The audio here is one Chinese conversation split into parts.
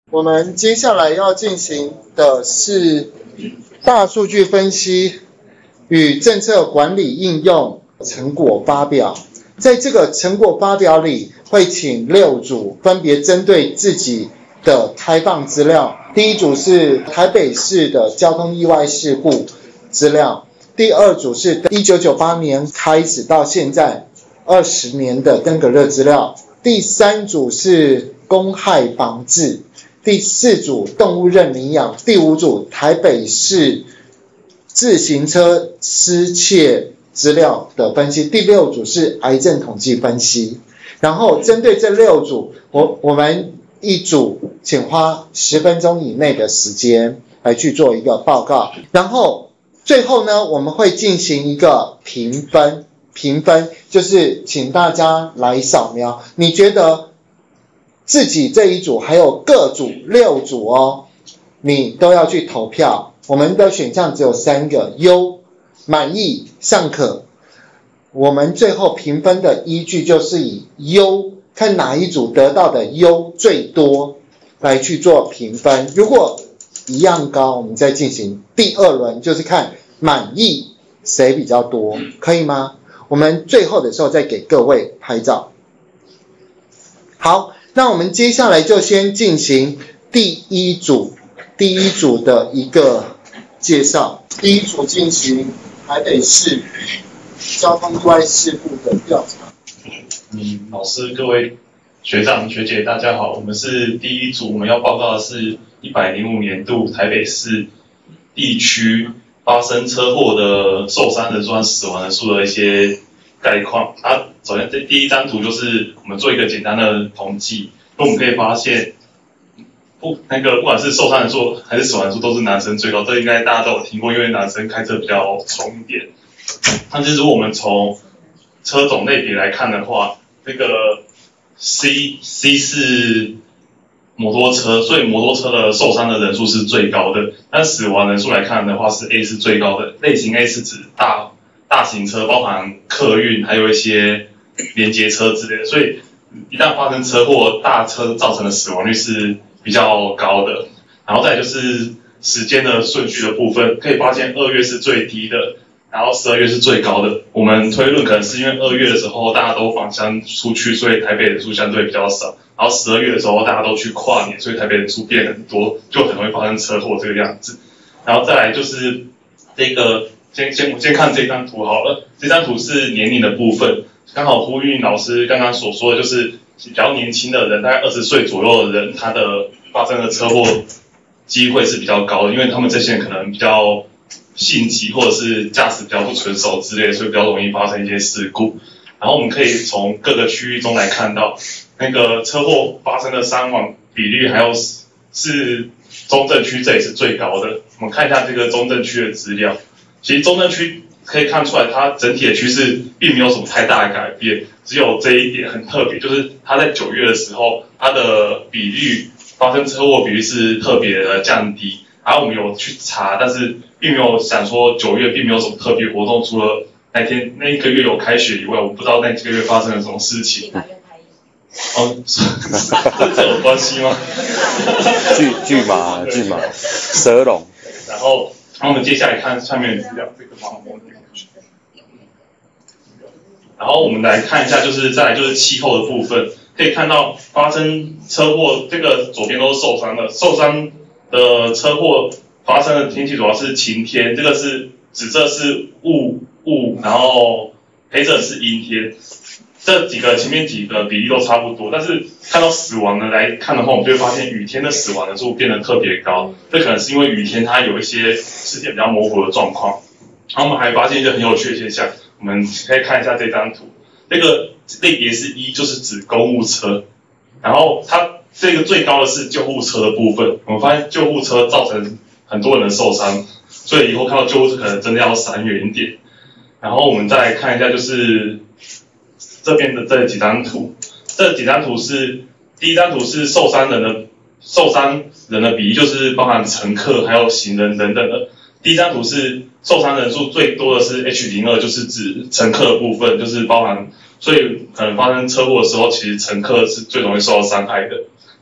我们接下来要进行的是大数据分析与政策管理应用成果发表。在这个成果发表里，会请6组分别针对自己的开放资料。第一组是台北市的交通意外事故资料，第二组是1998年开始到现在20年的登革热资料，第三组是公害防治，第四组动物认领养，第五组台北市自行车失窃资料的分析，第6组是癌症统计分析。然后针对这6组，我们一组请花10分钟以内的时间来去做一个报告。然后最后呢，我们会进行一个评分就是请大家来扫描，你觉得自己这一组还有各组6组哦，你都要去投票。我们的选项只有3个：优、满意、尚可。我们最后评分的依据就是以优，看哪一组得到的优最多来去做评分。如果一样高，我们再进行第2轮，就是看满意谁比较多，可以吗？我们最后的时候再给各位拍照。好，那我们接下来就先进行第一组的一个介绍。第一组进行台北市交通意外事故的调查。 老师、各位学长、学姐，大家好，我们是第一组，我们要报告的是105年度台北市地区发生车祸的受伤人数和死亡人数的一些概况。首先第一张图就是我们做一个简单的统计，我们可以发现，不管是受伤人数还是死亡人数都是男生最高，这应该大家都有听过，因为男生开车比较冲一点。但是如果我们从车种类别来看的话，这个 C 是摩托车，所以摩托车的受伤的人数是最高的。但死亡人数来看的话，是 A 是最高的。类型 A 是指大型车，包含客运，还有一些连接车之类的。所以一旦发生车祸，大车造成的死亡率是比较高的。然后再来就是时间的顺序的部分，可以发现2月是最低的，然后12月是最高的。我们推论可能是因为2月的时候大家都返乡出去，所以台北人数相对比较少。然后12月的时候大家都去跨年，所以台北人数变很多，就很容易发生车祸这个样子。然后再来就是这个，我先看这张图好了。这张图是年龄的部分，刚好呼应老师刚刚所说的，就是比较年轻的人，大概20岁左右的人，他的发生的车祸机会是比较高的，因为他们这些人可能比较性急或者是驾驶比较不纯熟之类的，所以比较容易发生一些事故。然后我们可以从各个区域中来看到，那个车祸发生的伤亡比率，还有是中正区这也是最高的。我们看一下这个中正区的资料，其实中正区可以看出来，它整体的趋势并没有什么太大的改变，只有这一点很特别，就是它在9月的时候，它的比率发生车祸比率是特别的降低。然后我们有去查，但是并没有想说9月并没有什么特别活动，除了那一个月有开学以外，我不知道那几个月发生了什么事情。这有关系吗？ 巨马、蛇龙。 然后我们接下来看下面的资料，这个然后我们来看一下，再来就是气候的部分，可以看到发生车祸，这个左边都是受伤的车祸发生的天气主要是晴天，这个是紫色是雾，然后黑色是阴天。这前面几个比例都差不多，但是看到死亡的来看的话，我们就会发现雨天的死亡人数变得特别高。这可能是因为雨天它有一些视线比较模糊的状况。然后我们还发现一个很有趣的现象，我们可以看一下这张图，这个类别是1，就是指公务车，然后它这个最高的是救护车的部分。我们发现救护车造成很多人的受伤，所以以后看到救护车可能真的要闪远一点。然后我们再来看一下，就是这边的这几张图，是第一张图是受伤人的比例，就是包含乘客还有行人等等的。第一张图是受伤人数最多的是 H02， 就是指乘客的部分，就是包含，所以可能发生车祸的时候，其实乘客是最容易受到伤害的。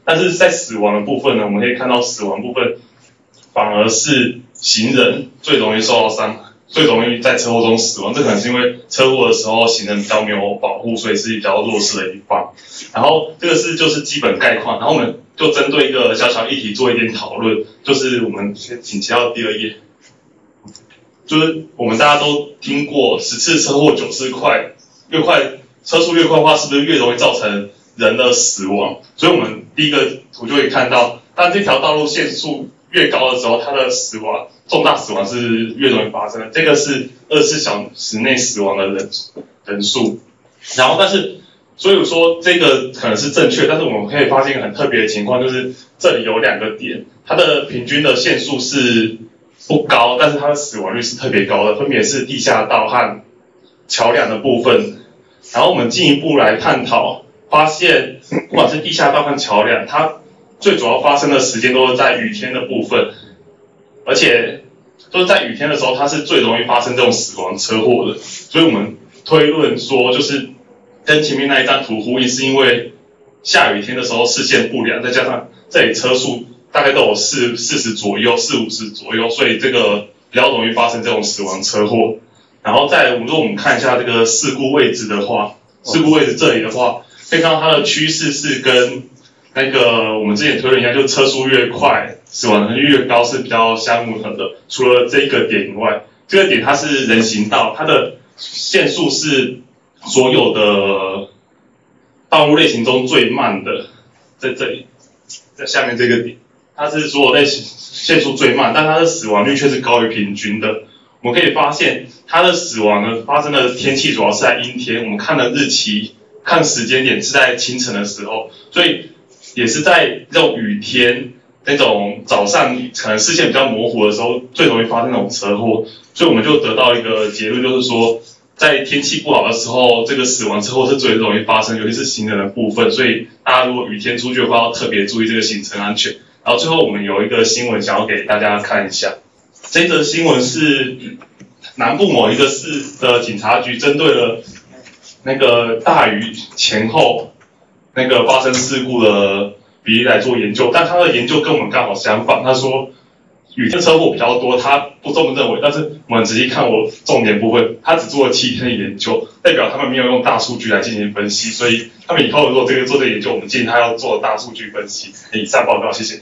但是在死亡的部分呢，我们可以看到死亡部分反而是行人最容易受到伤害，最容易在车祸中死亡。这可能是因为车祸的时候行人比较没有保护，所以是比较弱势的一方。然后这个就是基本概况，然后我们就针对一个小小议题做一点讨论，就是我们先请切到第2页，就是我们大家都听过10次车祸90块，越快车速越快的话，是不是越容易造成人的死亡？所以我们第一个图就可以看到，当这条道路限速越高的时候，它的重大死亡是越容易发生的。这个是24小时内死亡的人数。然后，但是所以说这个可能是正确，但是我们可以发现一个很特别的情况，就是这里有2个点，它的平均的限速是不高，但是它的死亡率是特别高的，分别是地下道和桥梁的部分。然后我们进一步来探讨，发现不管是地下道和桥梁，它最主要发生的时间都是在雨天的部分，而且都是在雨天的时候，它是最容易发生这种死亡车祸的。所以我们推论说，就是跟前面那一张图呼应，是因为下雨天的时候视线不良，再加上这里车速大概都有40左右、40-50左右，所以这个比较容易发生这种死亡车祸。然后再如果我们看一下这个事故位置的话，事故位置这里的话，可以看到它的趋势是跟那个我们之前推论一样，就是车速越快，死亡率越高是比较相吻合的。除了这个点以外，这个点它是人行道，它的限速是所有的道路类型中最慢的，在这里，在下面这个点，它是所有类型限速最慢，但它的死亡率却是高于平均的。我们可以发现，它的死亡呢发生的天气主要是在阴天，我们看的日期、看时间点是在清晨的时候，所以也是在这种雨天、那种早上可能视线比较模糊的时候，最容易发生那种车祸。所以我们就得到一个结论，就是说，在天气不好的时候，这个死亡车祸是最容易发生，尤其是行人的部分。所以大家如果雨天出去的话，要特别注意这个行车安全。然后最后我们有一个新闻想要给大家看一下。这则新闻是南部某一个市的警察局针对了那个大雨前后那个发生事故的比例来做研究，但他的研究跟我们刚好相反。他说雨天车祸比较多，他不这么认为。但是我们仔细看我重点部分，他只做了7天的研究，代表他们没有用大数据来进行分析，所以他们以后如果做这个研究，我们建议他要做大数据分析。以上报告，谢谢。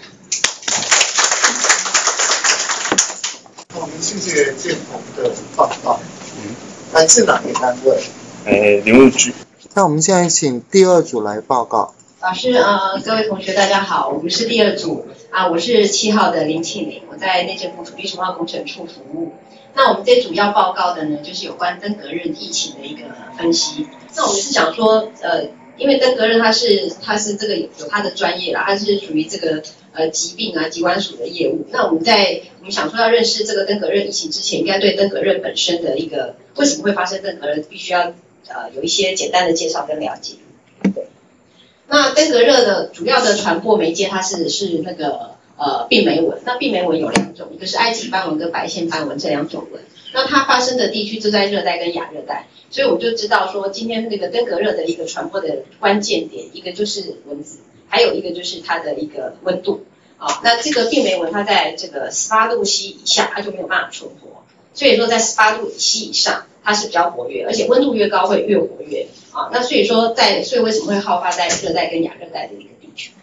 我们谢谢建宏的报告。来自哪个单位？ 林务局。 那我们现在请第2组来报告。 老师，各位同学，大家好，我们是第2组我是7号的林庆玲，我在内政部土地重划工程处服务。那我们这组要报告的呢，就是有关登革热疫情的一个分析。那我们是想说，因为登革热它是这个有它的专业啦，它是属于这个疾病疾管署的业务。那我们想说要认识这个登革热疫情之前，应该对登革热本身的一个为什么会发生登革热，必须要有一些简单的介绍跟了解。对。那登革热的主要的传播媒介，它是那个病媒蚊。那病媒蚊有2种，一个是埃及斑蚊跟白线斑蚊这2种蚊。那它发生的地区就在热带跟亚热带，所以我们就知道说，今天那个登革热的一个传播的关键点，一个就是蚊子，还有一个就是它的一个温度。那这个病媒蚊它在这个18度C以下，它就没有办法存活。所以说在18度C以上，它是比较活跃，而且温度越高会越活跃。那所以说所以为什么会好发在热带跟亚热带的一个地区？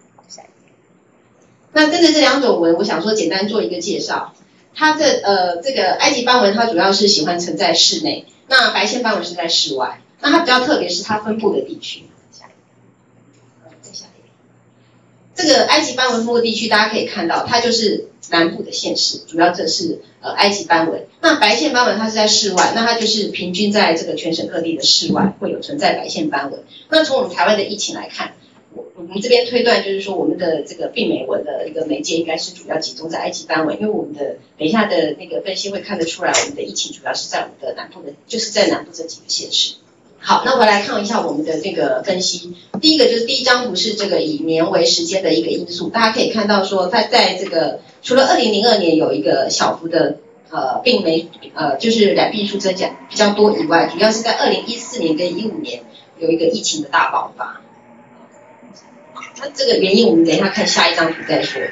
那针对这2种蚊，我想说简单做一个介绍。它这个埃及斑蚊它主要是喜欢存在室内，那白线斑蚊是在室外。那它比较特别是它分布的地区。这个埃及斑蚊分布地区，大家可以看到，它就是南部的县市，主要这是埃及斑蚊。那白线斑蚊它是在室外，那它就是平均在这个全省各地的室外会有存在白线斑蚊。那从我们台湾的疫情来看，我们这边推断就是说，我们的这个病媒蚊的一个媒介应该是主要集中在埃及斑蚊，因为我们的等一下的那个分析会看得出来，我们的疫情主要是在我们的南部的，就是在南部这几个县市。好，那回来看一下我们的这个分析。第一个就是第1张图是这个以年为时间的一个因素，大家可以看到说，它在这个除了2002年有一个小幅的病媒就是染病数增加比较多以外，主要是在2014年跟15年有一个疫情的大爆发。 那这个原因我们等一下看下一张图再说。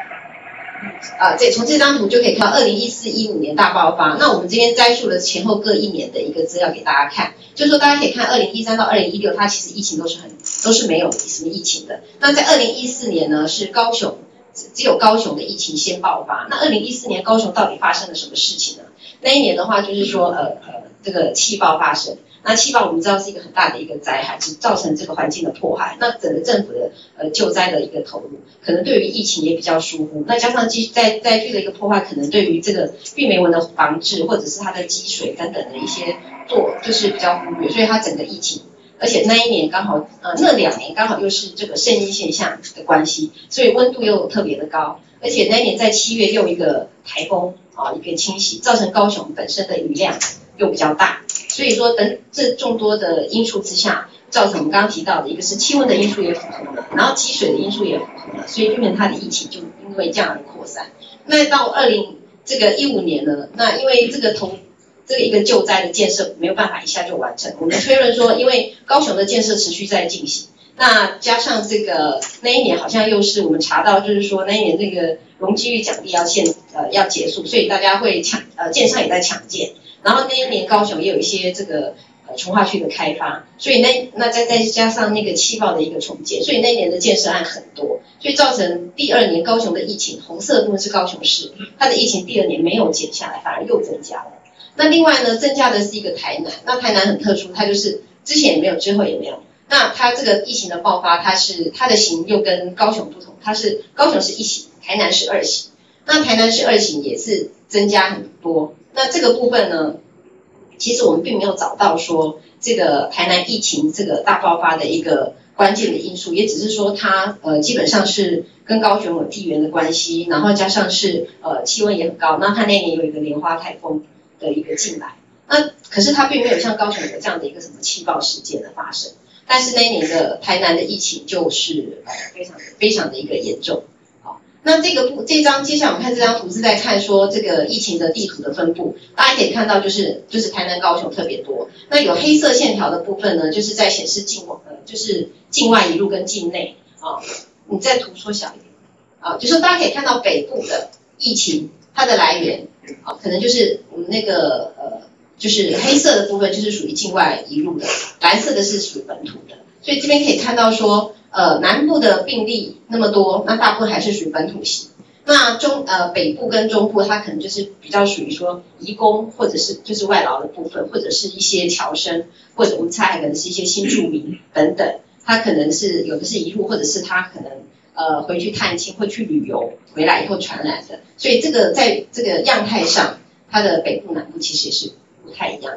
从这张图就可以看到2014-15年大爆发。那我们这边摘述了前后各一年的一个资料给大家看，就是说大家可以看2013到2016，它其实疫情都是没有什么疫情的。那在2014年呢，是高雄，只有高雄的疫情先爆发。那2014年高雄到底发生了什么事情呢？那一年的话，就是说这个气爆发生。那气爆我们知道是一个很大的一个灾害，造成这个环境的破坏。那整个政府的救灾的一个投入，可能对于疫情也比较疏忽。那加上灾区的一个破坏，可能对于这个病媒蚊的防治或者是它的积水等等的一些就是比较忽略，所以它整个疫情，而且那一年刚好那2年刚好又是这个圣婴现象的关系，所以温度又特别的高，而且那一年在7月又一个台风一个侵袭，造成高雄本身的雨量又比较大。所以说，这众多的因素之下，造成我们刚刚提到的一个是气温的因素也符合了，然后积水的因素也符合了，所以避免它的疫情就因为这样而扩散。那到2015年呢，那因为这个一个救灾的建设没有办法一下就完成，我们推论说，因为高雄的建设持续在进行，那加上这个那一年好像又是我们查到，就是说那一年这个容积率奖励要结束，所以大家会建商也在抢建。然后那一年高雄也有一些这个重划区的开发，所以那再加上那个气爆的一个重建，所以那一年的建设案很多，所以造成第2年高雄的疫情，红色的部分是高雄市，它的疫情第2年没有减下来，反而又增加了。那另外呢，增加的是一个台南，那台南很特殊，它就是之前也没有，之后也没有。那它这个疫情的爆发，它的型又跟高雄不同，高雄是1型，台南是2型。那台南是2型也是增加很多。那这个部分呢，其实我们并没有找到说这个台南疫情这个大爆发的一个关键的因素，也只是说它基本上是跟高雄有地缘的关系，然后加上是气温也很高，那它那年有一个莲花台风的一个进来，那可是它并没有像高雄有这样的一个什么气爆事件的发生，但是那一年的台南的疫情就是非常的一个严重。那这张接下来我们看这张图是在看说这个疫情的地图的分布，大家可以看到就是台南高雄特别多。那有黑色线条的部分呢，就是在显示就是境外移入跟境内你再图缩小一点就是大家可以看到北部的疫情它的来源可能就是我们那个就是黑色的部分就是属于境外移入的，蓝色的是属于本土的。所以这边可以看到说南部的病例那么多，那大部分还是属于本土型。那北部跟中部它可能就是比较属于说移工或者是就是外劳的部分，或者是一些侨生，或者我们猜还可能是一些新住民等等，它可能是有的是移入，或者是他可能回去探亲会去旅游回来以后传染的。所以这个在这个样态上，它的北部南部其实也是不太一样的。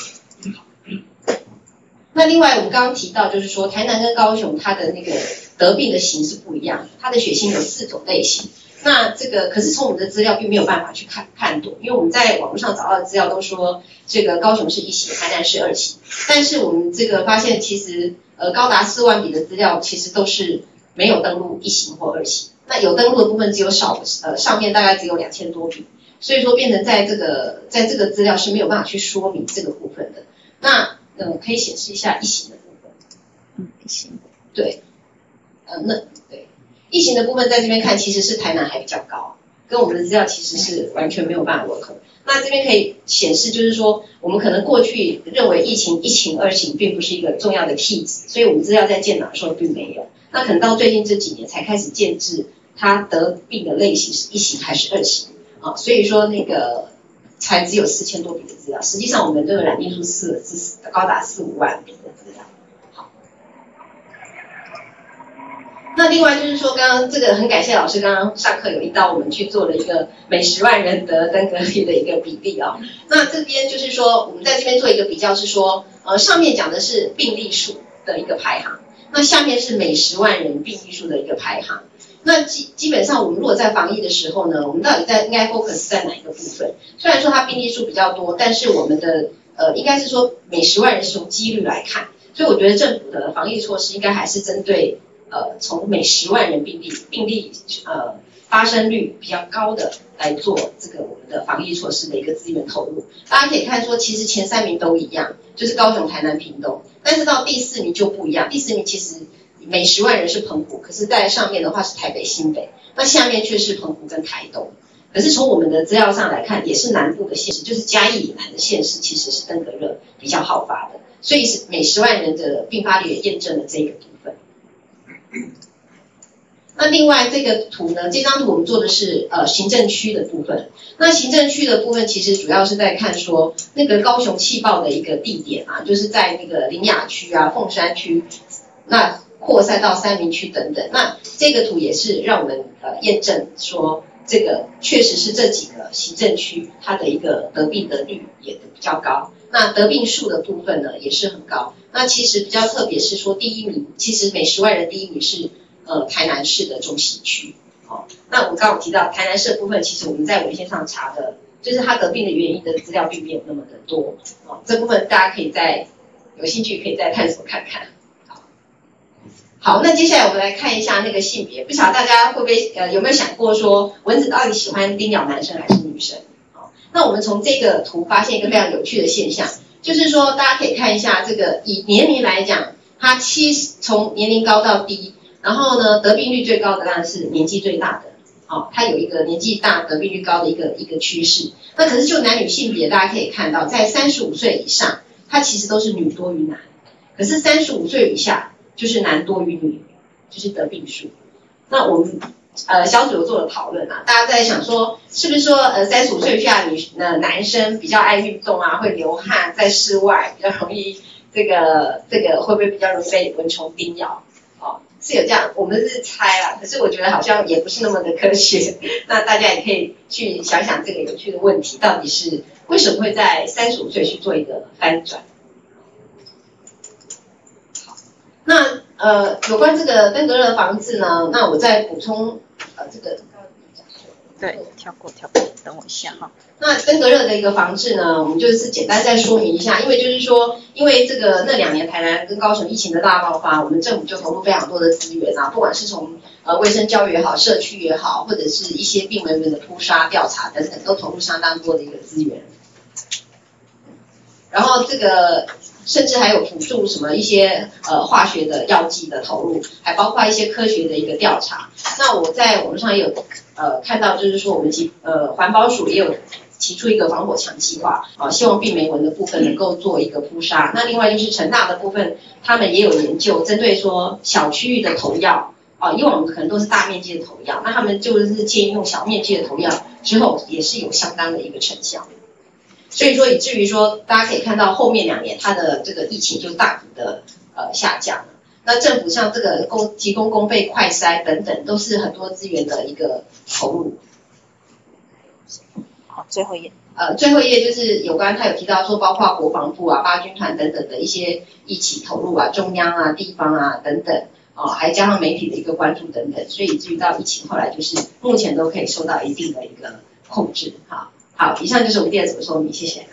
那另外我们刚刚提到就是说台南跟高雄它的那个得病的型是不一样的，它的血型有4种类型。那这个可是从我们的资料并没有办法去判读，因为我们在网络上找到的资料都说这个高雄是1型，台南是2型，但是我们这个发现其实高达4万笔的资料其实都是没有登录1型或2型，那有登录的部分只有上面大概只有2000多笔，所以说变成在这个资料是没有办法去说明这个部分的。那可以显示一下1型的部分。 1型。 对。对，1型的部分在这边看其实是台南还比较高，跟我们的资料其实是完全没有办法吻合。那这边可以显示就是说，我们可能过去认为1型、2型并不是一个重要的 key 值，所以我们资料在建档的时候并没有。那可能到最近这几年才开始建制它得病的类型是1型还是2型所以说那个才只有4000多笔的资料，实际上我们这个染病数是高达4-5万笔的资料。好，那另外就是说，刚刚这个很感谢老师刚刚上课有引导我们去做了一个每10万人得登革率的一个比例那这边就是说，我们在这边做一个比较是说，上面讲的是病例数的一个排行，那下面是每10万人病例数的一个排行。那基本上我们如果在防疫的时候呢，我们到底应该 focus 在哪一个部分？虽然说它病例数比较多，但是我们的应该是说每10万人是从几率来看，所以我觉得政府的防疫措施应该还是针对从每10万人病例发生率比较高的来做这个我们的防疫措施的一个资源投入。大家可以看说，其实前3名都一样，就是高雄、台南、屏东，但是到第4名就不一样。第4名其实每10万人是澎湖，可是在上面的话是台北、新北，那下面却是澎湖跟台东。可是从我们的资料上来看，也是南部的县市，就是嘉义以南的县市，其实是登革热比较好发的，所以是每10万人的并发率也验证了这个部分。那另外这个图呢，这张图我们做的是行政区的部分。那行政区的部分其实主要是在看说那个高雄气爆的一个地点啊，就是在那个苓雅区啊、凤山区，那扩散到三民区等等。那这个图也是让我们验证说，这个确实是这几个行政区它的一个得病的率也比较高。那得病数的部分呢也是很高。那其实比较特别是说第一名，其实每10万人第一名是台南市的中西区。那我们刚刚有提到台南市的部分，其实我们在文献上查的，就是它得病的原因的资料并没有那么的多。这部分大家可以有兴趣可以再探索看看。好，那接下来我们来看一下那个性别，不晓得大家会不会有没有想过说，蚊子到底喜欢叮咬男生还是女生？那我们从这个图发现一个非常有趣的现象，就是说大家可以看一下这个以年龄来讲，它从年龄高到低，然后呢得病率最高的当然是年纪最大的，它有一个年纪大得病率高的一个趋势。那可是就男女性别，大家可以看到，在35岁以上，它其实都是女多于男，可是35岁以下就是男多于女，就是得病数。那我们小组有做了讨论啊，大家在想说，是不是说35岁以下男生比较爱运动啊，会流汗，在室外比较容易这个会不会比较容易被蚊虫叮咬？是有这样，我们是猜啦，可是我觉得好像也不是那么的科学。那大家也可以去想想这个有趣的问题，到底是为什么会在35岁去做一个翻转？好，那有关这个登革热防治呢，那我再补充这个。 对，跳过，等我一下哈。 那登革热的一个防治呢，我们就是简单再说明一下，因为就是说，因为这个那2年台南跟高雄疫情的大爆发，我们政府就投入非常多的资源啊，不管是从卫生教育也好，社区也好，或者是一些病人的扑杀调查等等，都投入相当多的一个资源。然后这个甚至还有辅助什么一些化学的药剂的投入，还包括一些科学的一个调查。那我在网络上也有看到，就是说我们环保署也有提出一个防火墙计划，希望病媒蚊的部分能够做一个扑杀。那另外就是成大的部分，他们也有研究，针对说小区域的投药，以往可能都是大面积的投药，那他们就是建议用小面积的投药之后，也是有相当的一个成效。所以说以至于说大家可以看到后面2年它的这个疫情就大幅的下降了。那政府像这个提供公费快筛等等，都是很多资源的一个投入。 好，最后一页。 最后一页就是有关他有提到说，包括国防部啊、八军团等等的一些一起投入啊，中央啊、地方啊等等，还加上媒体的一个关注等等，所以以至于到疫情后来就是目前都可以受到一定的一个控制。好，以上就是我们第2组的说明，谢谢。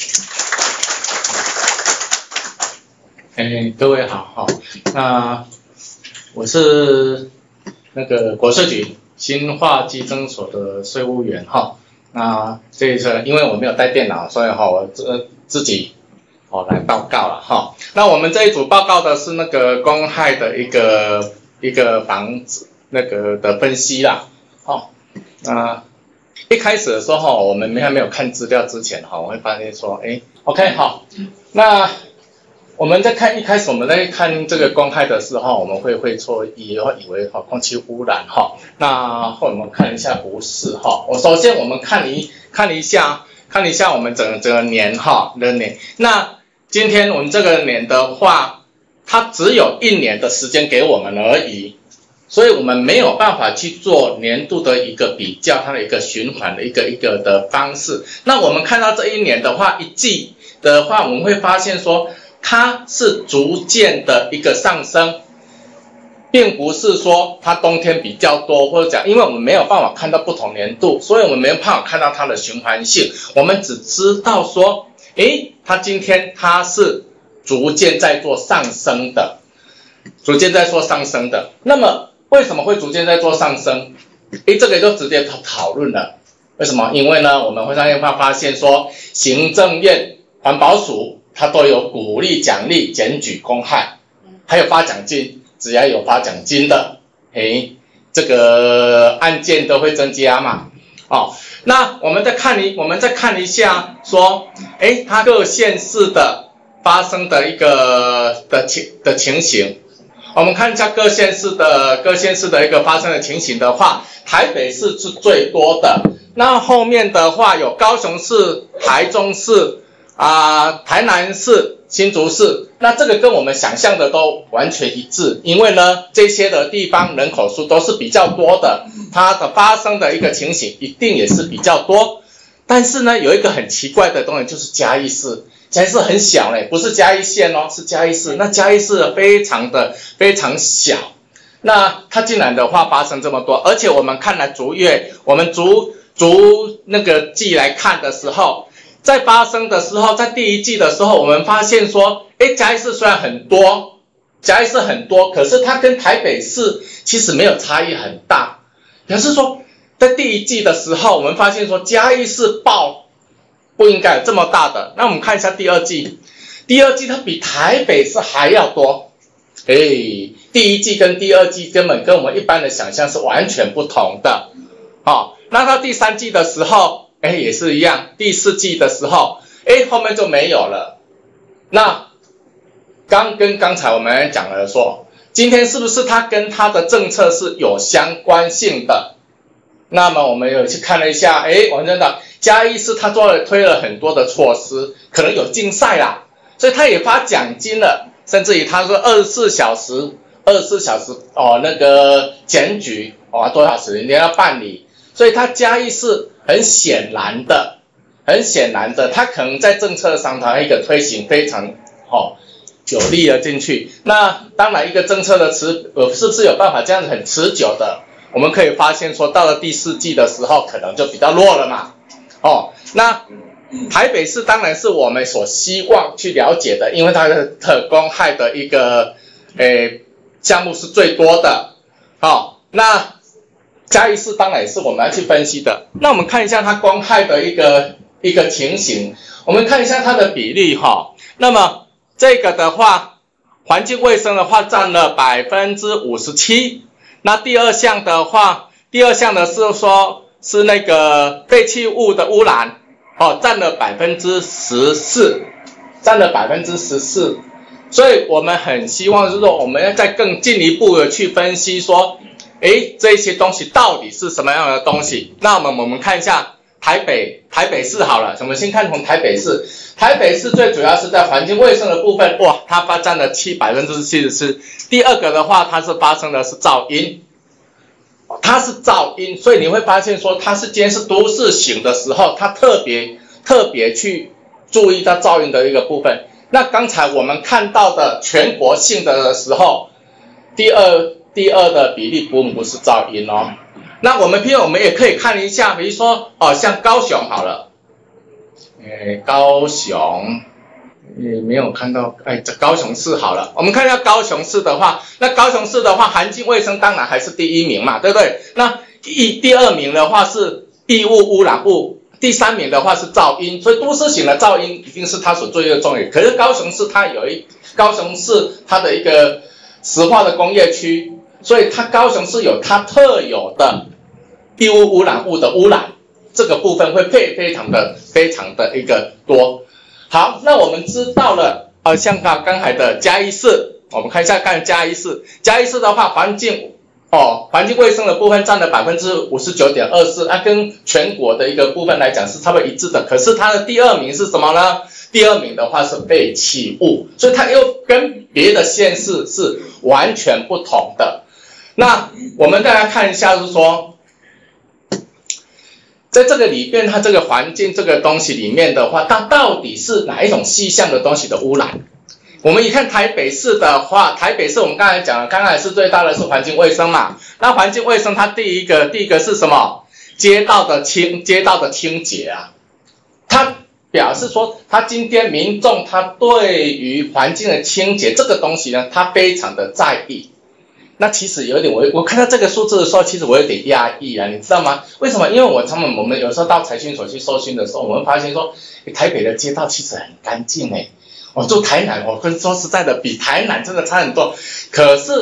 各位好，那我是那个国税局新化稽征所的税务员哈。那这一次因为我没有带电脑，所以我自己来报告了哈。那我们这一组报告的是那个公害的一个防止那个的分析啦。那一开始的时候我们还没有看资料之前我会发现说，OK 好，那我们在看一开始我们在看这个公害的时候，我们会错意以为空气污染那后我们看一下不是我首先我们看一下我们整个年的年。那今天我们这个年的话，它只有1年的时间给我们而已，所以我们没有办法去做年度的一个比较，它的一个循环的一个的方式。那我们看到这1年的话，一季的话，我们会发现说它是逐渐的一个上升，并不是说它冬天比较多或者讲，因为我们没有办法看到不同年度，所以我们没有办法看到它的循环性，我们只知道说它今天它是逐渐在做上升的，那么为什么会逐渐在做上升？这个就直接讨论了。为什么？因为呢，我们会发现说，行政院、环保署它都有鼓励、奖励、检举、公害，还有发奖金。 只要有发奖金的，这个案件都会增加嘛。那我们再看一下说，它各县市的发生的一个的情形。我们看一下各县市的一个发生的情形的话，台北市是最多的，那后面的话有高雄市、台中市台南市、新竹市，那这个跟我们想象的都完全一致，因为呢这些的地方人口数都是比较多的，它的发生的一个情形一定也是比较多。但是呢有一个很奇怪的东西，就是嘉义市。嘉义市很小嘞，不是嘉义县哦，是嘉义市。那嘉义市非常小，那它竟然的话发生这么多，而且我们看来逐月，我们逐那个季来看的时候，在发生的时候，在第一季的时候，我们发现说，嘉义市虽然很多，可是它跟台北市其实没有差异很大，表示说，在第一季的时候，我们发现说嘉义市爆不应该有这么大的。那我们看一下第二季，它比台北市还要多。第一季跟第二季根本跟我们一般的想象是完全不同的。那到第三季的时候，也是一样。第四季的时候，后面就没有了。那刚才我们讲了说，今天是不是它跟它的政策是有相关性的？那么我们有去看了一下，我真的嘉义市他推了很多的措施，可能有竞赛啦，所以他也发奖金了，甚至于他说24小时那个检举多少时你要办理，所以他嘉义市很显然的，他可能在政策上他一个推行非常有力的进去。那当然一个政策的是不是有办法这样子很持久的？我们可以发现说，到了第四季的时候，可能就比较弱了嘛。那台北市当然是我们所希望去了解的，因为它的公害的一个项目是最多的。那嘉义市当然也是我们要去分析的。那我们看一下它公害的一个情形，我们看一下它的比例那么这个的话，环境卫生的话占了57%。那第二项的是说是那个废弃物的污染占了14%，所以我们很希望就是说我们要再更进一步的去分析说，这些东西到底是什么样的东西。那我们看一下台北市好了，我们先看从台北市最主要是在环境卫生的部分，它占了74%。第二个的话，它是发生的是噪音，所以你会发现说，它是今天是都市型的时候，它特别去注意到噪音的一个部分。那刚才我们看到的全国性的时候，第二的比例不是噪音哦。那我们也可以看一下，比如说像高雄好了，高雄没有看到，这高雄市好了，我们看一下高雄市的话，那高雄市的话，环境卫生当然还是第一名嘛，对不对？那第二名的话是异物污染物，第三名的话是噪音，所以都市型的噪音一定是它所最的重点。可是高雄市它的一个石化的工业区，所以高雄市有它特有的异物污染物的污染，这个部分会非常的一个多。好，那我们知道了，像刚才的嘉义市，我们看一下嘉义市的话，环境卫生的部分占了59.24%，跟全国的一个部分来讲是差不多一致的。可是它的第二名是什么呢？第二名的话是废弃物，所以它又跟别的县市是完全不同的。那我们再来看一下，就是说，在这个里面，它这个环境这个东西里面的话，它到底是哪一种细项的东西的污染？我们一看台北市的话，台北市我们刚才讲了，刚才是最大的是环境卫生嘛。那环境卫生它第一个是什么？街道的清洁啊。它表示说，它今天民众他对于环境的清洁这个东西呢，他非常的在意。那其实有点，我看到这个数字的时候，其实我有点压抑啊，你知道吗？为什么？因为我们有时候到财讯所去搜寻的时候，我们发现说，台北的街道其实很干净我住台南，我跟说实在的，比台南真的差很多。可是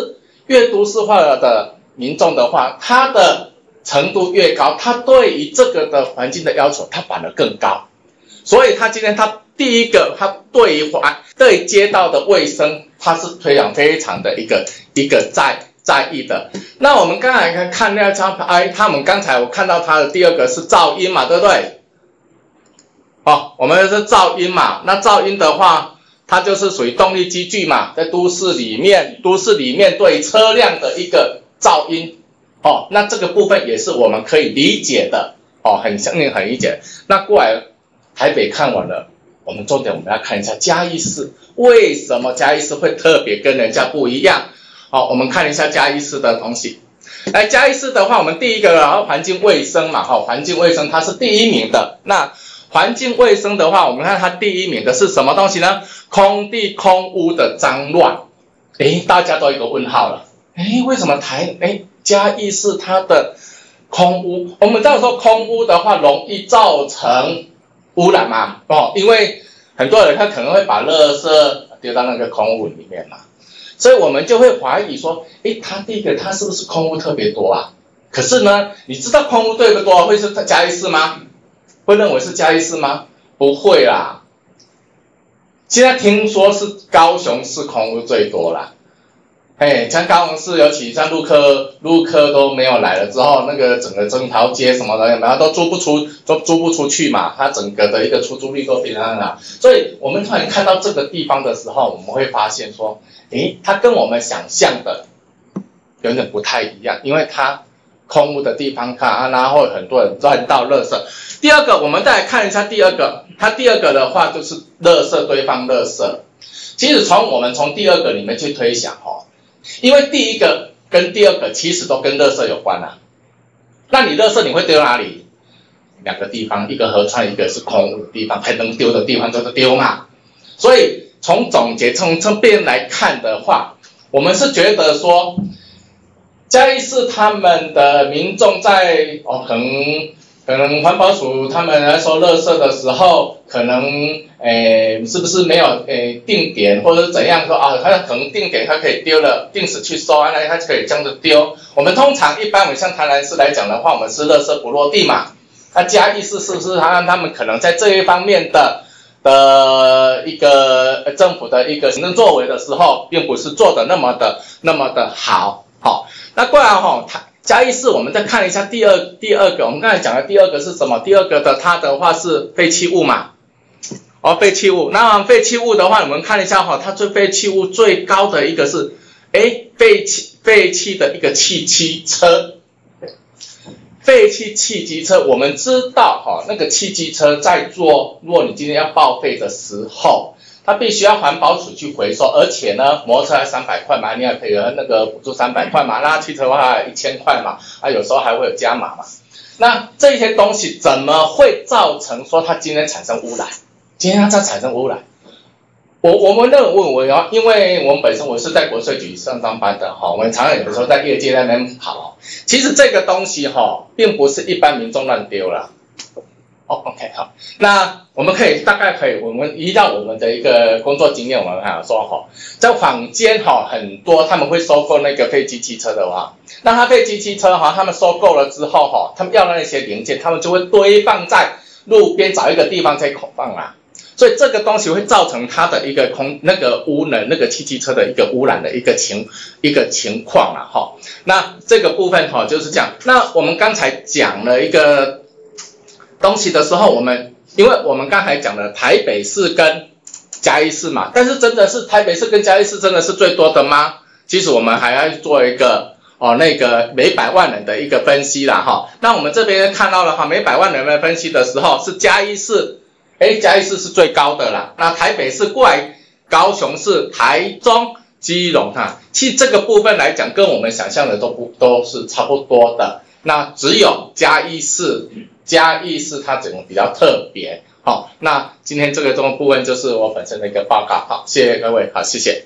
越都市化的民众的话，他的程度越高，他对于这个的环境的要求，他反而更高。所以他今天他第一个，他对于街道的卫生，他是非常的一个在意的。那我们刚才看那张牌，他们刚才我看到他的第二个是噪音嘛，对不对？我们是噪音嘛，那噪音的话，它就是属于动力机具嘛，在都市里面对车辆的一个噪音，那这个部分也是我们可以理解的，很相信很理解。那过来台北看完了，我们重点我们要看一下嘉义市，为什么嘉义市会特别跟人家不一样？我们看一下嘉义市的东西。来，嘉义市的话，我们第一个环境卫生嘛，环境卫生它是第一名的。那环境卫生的话，我们看它第一名的是什么东西呢？空地空污的脏乱。大家都有一个问号了。为什么嘉义市它的空污？我们知道说空污的话，容易造成污染嘛，因为很多人他可能会把垃圾丢到那个空污里面嘛，所以我们就会怀疑说，它第一个它是不是空污特别多啊？可是呢，你知道空污特别多会是嘉义市吗？会认为是嘉义市吗？不会啦。现在听说是高雄市空污最多啦。像高雄市，尤其像陆客都没有来了之后，那个整条街什么的，有没有都租不出去嘛？它整个的一个出租率都非常大。所以我们突然看到这个地方的时候，我们会发现说，它跟我们想象的有点不太一样，因为它空污的地方然后很多人乱倒垃圾。第二个，我们再来看一下第二个，它第二个的话就是垃圾堆放垃圾。其实我们从第二个里面去推想因为第一个跟第二个其实都跟垃圾有关啊。那你垃圾你会丢哪里？两个地方，一个河川，一个是空污的地方，还能丢的地方就是丢嘛。所以从这边来看的话，我们是觉得说，嘉义市他们的民众在可能环保署他们来收垃圾的时候，可能是不是没有定点或者怎样说他可能定点他可以丢了，定时去收他可以这样子丢。我们通常一般我们像台南市来讲的话，我们是垃圾不落地嘛。那嘉义市是不是他们可能在这一方面的一个政府的一个行政作为的时候，并不是做的那么的好。那过来嘉义市我们再看一下第二个，我们刚才讲的第二个是什么？第二个的它的话是废弃物嘛，废弃物。那废弃物的话，我们看一下它废弃物最高的一个是废弃的一个汽机车。废弃汽机车，我们知道那个汽机车在做，如果你今天要报废的时候，它必须要环保署去回收，而且呢，摩托车还300块嘛，你也可以那个补助300块嘛，那汽车的话1000块嘛，有时候还会有加码嘛。那这些东西怎么会造成说它今天产生污染？今天它产生污染，我们认为因为我们本身我是在国税局上班的我们常常有的时候在业界那边跑，其实这个东西并不是一般民众乱丢啦。OK 好，那我们大概可以，我们依照我们的一个工作经验，我们说在坊间很多他们会收购那个废弃汽车的话，那他废弃汽车他们收购了之后他们要那些零件，他们就会堆放在路边，找一个地方再空放啦。所以这个东西会造成它的一个那个污染，那个汽车的一个污染的一个情况啦那这个部分就是这样。那我们刚才讲了一个东西的时候，因为我们刚才讲了台北市跟嘉义市嘛，但是真的是台北市跟嘉义市真的是最多的吗？其实我们还要做一个那个每100万人的一个分析啦那我们这边看到了每100万人的分析的时候，是嘉义市，嘉义市是最高的啦。那台北市过来，高雄市、台中、基隆其实这个部分来讲，跟我们想象的都是差不多的。那只有嘉义市它整个比较特别。那今天这个部分就是我本身的一个报告。谢谢各位，谢谢。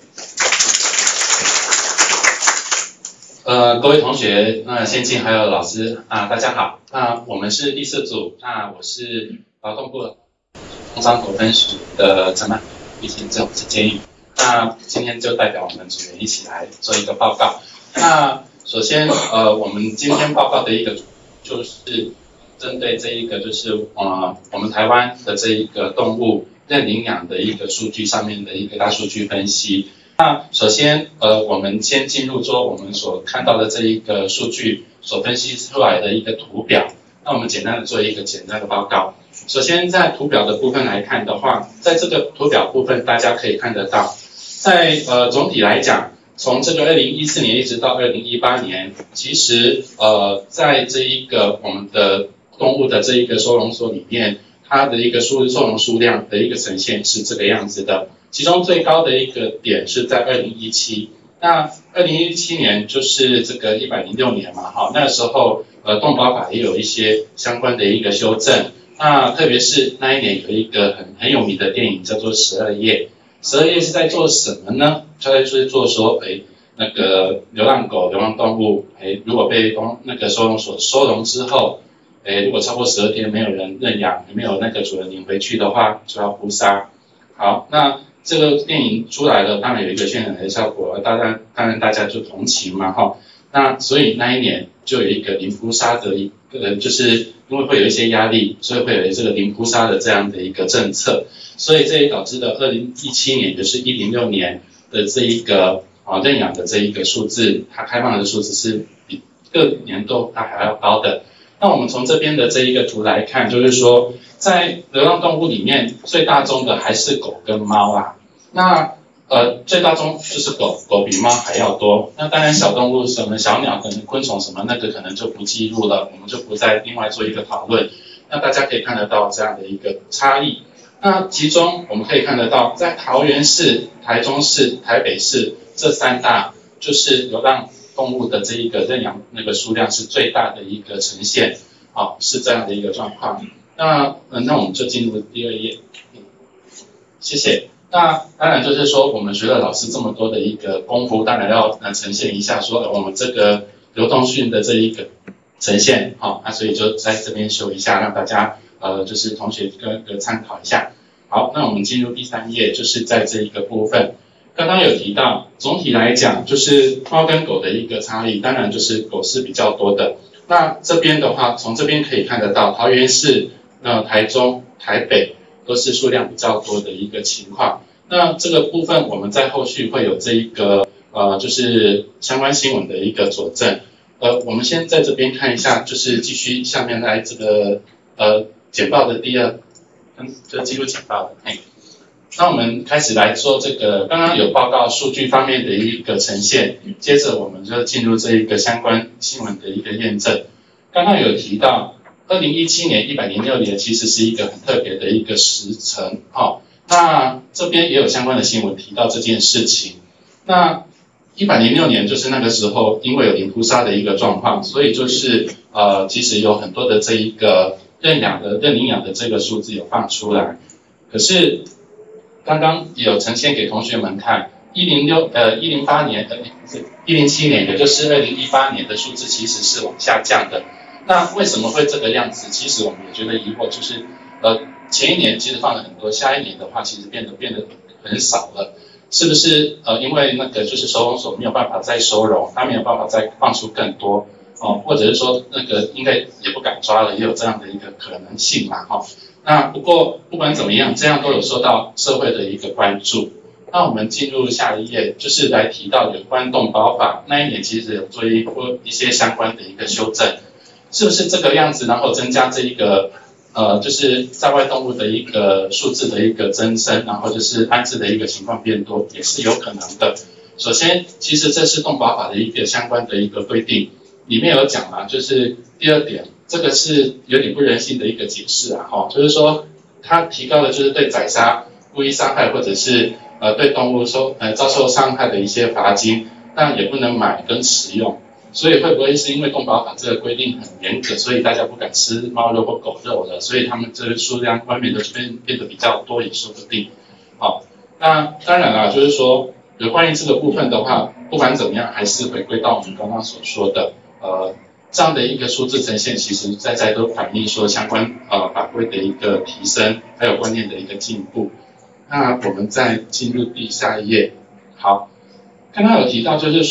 各位同学，先进还有老师大家好。那我们是第4组，那我是劳动部工商国分署的陈曼，并且这种是监狱。那今天就代表我们组员一起来做一个报告。 那首先我们今天报告的一个就是针对这一个就是我们台湾的这一个动物认领养的一个数据上面的一个大数据分析。那首先我们先进入说我们所看到的这一个数据所分析出来的一个图表。那我们简单的做一个简单的报告。首先在图表的部分来看的话，在这个图表部分大家可以看得到，在总体来讲，从这个2014年一直到2018年，其实在这一个我们的动物的这一个收容所里面，它的一个收容数量的一个呈现是这个样子的。其中最高的一个点是在2017，那2017年就是这个106年嘛，哈，那时候动保法也有一些相关的一个修正。那特别是那一年有一个很有名的电影叫做《12夜》，12夜是在做什么呢？就是做说，那个流浪狗、流浪动物，如果被那个收容所收容之后，如果超过12天没有人认养，没有那个主人领回去的话，就要扑杀。好，那这个电影出来了，当然有一个渲染的效果，当然大家就同情嘛，哈。那所以那一年就有一个零扑杀的一个，就是因为会有一些压力，所以会有这个零扑杀的这样的一个政策，所以这也导致了2017年，就是106年的这一个认养的这一个数字，它开放的数字是比各年都它还要高的。那我们从这边的这一个图来看，就是说在流浪动物里面最大宗的还是狗跟猫啊。那最大宗就是狗比猫还要多。那当然小动物什么小鸟可能昆虫什么那个可能就不记录了，我们就不再另外做一个讨论。那大家可以看得到这样的一个差异。那其中我们可以看得到，在桃园市、台中市、台北市这三大就是流浪动物的这一个认养那个数量是最大的一个呈现，是这样的一个状况。那我们就进入第2页，谢谢。那当然就是说，我们学了老师这么多的一个功夫，当然要呈现一下说我们这个流动讯的这一个呈现，所以就在这边修一下，让大家就是同学各参考一下。好，那我们进入第3页，就是在这一个部分，刚刚有提到，总体来讲就是猫跟狗的一个差异，当然就是狗是比较多的。那这边的话，从这边可以看得到，桃园市、台中、台北都是数量比较多的一个情况。那这个部分我们在后续会有这一个就是相关新闻的一个佐证。我们先在这边看一下，就是继续下面来这个简报的第2，就是记录简报的。那我们开始来做这个刚刚有报告数据方面的一个呈现，接着我们就进入这一个相关新闻的一个验证。刚刚有提到2017年106年其实是一个很特别的一个时辰，那这边也有相关的新闻提到这件事情。那106年就是那个时候，因为有零扑杀的一个状况，所以就是其实有很多的这一个认领养的这个数字有放出来。可是刚刚有呈现给同学们看，107年，也就是2018年的数字其实是往下降的。那为什么会这个样子？其实我们也觉得疑惑，就是前一年其实放了很多，下一年的话其实变得很少了，是不是因为那个就是收容所没有办法再收容，它没有办法再放出更多或者是说那个应该也不敢抓了，也有这样的一个可能性嘛那不过不管怎么样，这样都有受到社会的一个关注。那我们进入下一页，就是来提到有关动保法，那一年其实有做一些相关的一个修正，是不是这个样子，然后增加这一个就是在外动物的一个数字的一个增生，然后就是安置的一个情况变多，也是有可能的。首先，其实这是动保法的一个相关的一个规定，里面有讲嘛，就是第2点，这个是有点不人性的一个解释就是说它提高的就是对宰杀、故意伤害或者是对动物遭受伤害的一些罚金，但也不能买跟食用。所以会不会是因为动保法这个规定很严格，所以大家不敢吃猫肉或狗肉了，所以他们这个数量外面的变得比较多也说不定。那当然啦，就是说有关于这个部分的话，不管怎么样，还是回归到我们刚刚所说的这样的一个数字呈现，其实在都反映说相关法规的一个提升，还有观念的一个进步。那我们再进入下一页。好，刚刚有提到就是说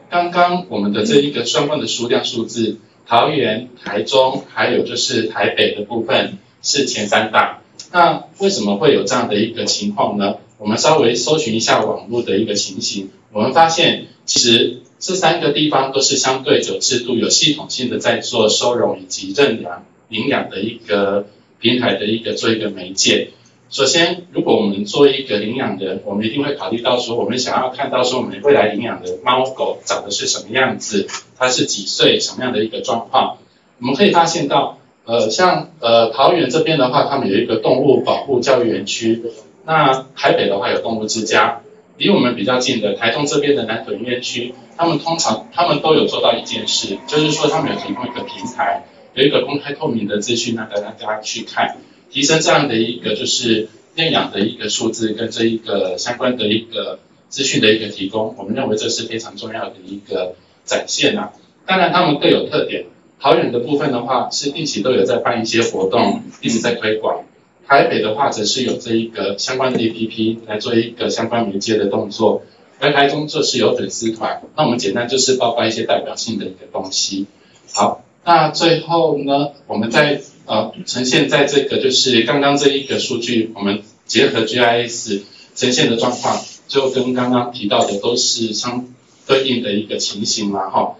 刚刚我们的这一个双方的数量数字，桃园、台中还有就是台北的部分是前3大。那为什么会有这样的一个情况呢？我们稍微搜寻一下网络的一个情形，我们发现其实这3个地方都是相对有制度、有系统性的在做收容以及认养、领养的一个平台的做一个媒介。首先，如果我们做一个领养人，我们一定会考虑到说，我们想要看到说我们未来领养的猫狗长得是什么样子，它是几岁，什么样的一个状况。我们可以发现到，像桃园这边的话，他们有一个动物保护教育园区，那台北的话有动物之家，离我们比较近的台中这边的南屯园区，他们都有做到一件事，就是说他们有提供一个平台，有一个公开透明的资讯，让大家去看。提升这样的一个就是认养的一个数字跟这一个相关的一个资讯的一个提供，我们认为这是非常重要的一个展现啊。当然他们各有特点，桃园的部分的话是定期都有在办一些活动，一直在推广。台北的话则是有这一个相关的 APP 来做一个相关媒介的动作，而台中就是有粉丝团。那我们简单就是报告一些代表性的一个东西。好，那最后呢，我们在呈现在这个就是刚刚这一个数据，我们结合 GIS 呈现的状况，就跟刚刚提到的都是相对应的一个情形嘛，哈。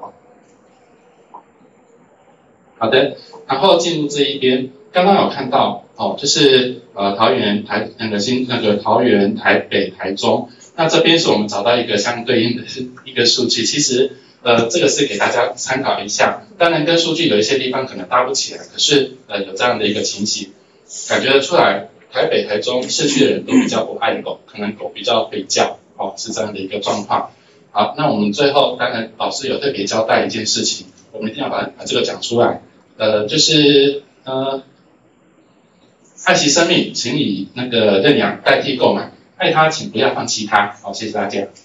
好的，然后进入这一边，刚刚有看到就是桃园、桃园、台北、台中，那这边是我们找到一个相对应的一个数据，其实。这个是给大家参考一下，当然跟数据有一些地方可能搭不起来，可是有这样的一个情形，感觉得出来，台北、台中市区的人都比较不爱狗，可能狗比较会叫，是这样的一个状况。好，那我们最后当然老师有特别交代一件事情，我们一定要把这个讲出来，就是爱惜生命，请以那个认养代替购买，爱它请不要放弃它。好，谢谢大家。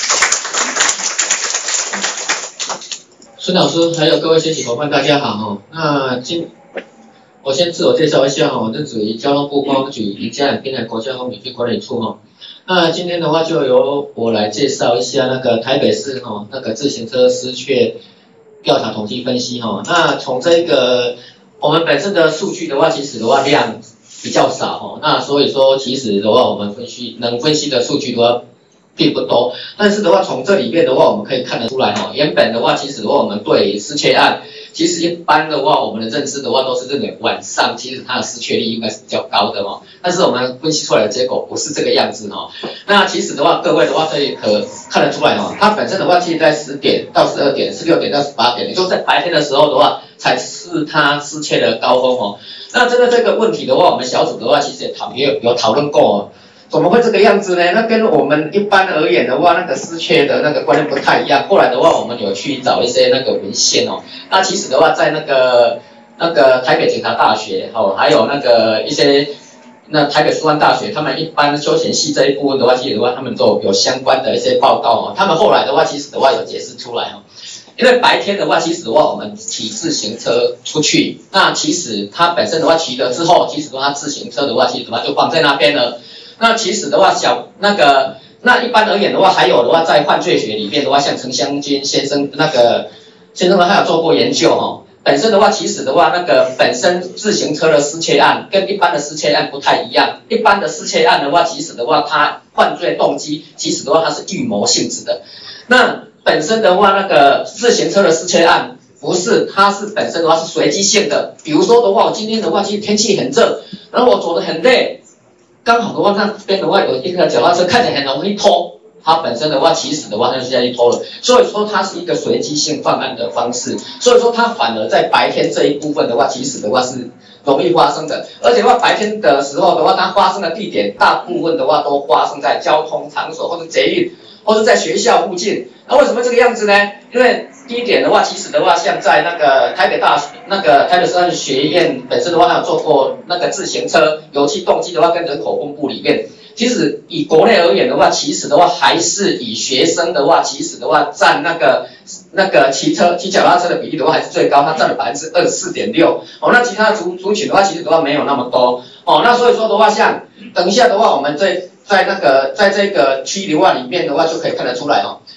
孙老师，还有各位学习伙伴，大家好那我先自我介绍一下我是属于交通部观光局宜家人滨海国家风景区管理处那今天的话就由我来介绍一下那个台北市那个自行车失窃调查统计分析那从这个我们本身的数据的话，其实的话量比较少那所以说其实的话我们能分析的数据的话并不多，但是的话，从这里面的话，我们可以看得出来原本的话，其实的话，我们对失窃案，其实一般的话，我们的认知的话，都是认为晚上其实它的失窃率应该是比较高的但是我们分析出来的结果不是这个样子那其实的话，各位的话可以看得出来它本身的话，其实在10点到12点、16点到18点，也就是在白天的时候的话，才是它失窃的高峰那针对这个问题的话，我们小组的话，其实也有讨论过怎么会这个样子呢？那跟我们一般而言的话，那个失窃的那个观念不太一样。后来的话，我们有去找一些那个文献那其实的话，在那个台北警察大学还有那个一些台北师范大学，他们一般休闲系这一部分的话，其实的话，他们都有相关的一些报告他们后来的话，其实的话有解释出来因为白天的话，其实的话，我们骑自行车出去，那其实它本身的话骑了之后，其实的话，自行车的话，其实的话就放在那边了。那其实的话，那一般而言的话，还有的话，在犯罪学里面的话，像陈湘军先生先生他有做过研究本身的话，其实的话，那个本身自行车的失窃案跟一般的失窃案不太一样。一般的失窃案的话，其实的话，它犯罪动机其实的话，它是预谋性质的。那本身的话，那个自行车的失窃案不是，它是本身的话是随机性的。比如说的话，我今天的话，其实天气很热，然后我走得很累。刚好的话，那边的话有一个脚踏车看起来很容易偷，它本身的话，其实的话，它就下去偷了。所以说，它是一个随机性犯案的方式。所以说，它反而在白天这一部分的话，其实的话是容易发生的。而且的话，白天的时候的话，它发生的地点大部分的话都发生在交通场所或者捷运，或者在学校附近。那为什么这个样子呢？因为第一点的话，其实的话，像在那个台北师范学院本身的话，它有做过那个自行车油气动机的话跟人口分布里面，其实以国内而言的话，其实的话还是以学生的话，其实的话占那个骑脚踏车的比例的话还是最高，它占了24.6%。那其他的族群的话，其实的话没有那么多。那所以说的话，像等一下的话，我们在这个区的话里面的话就可以看得出来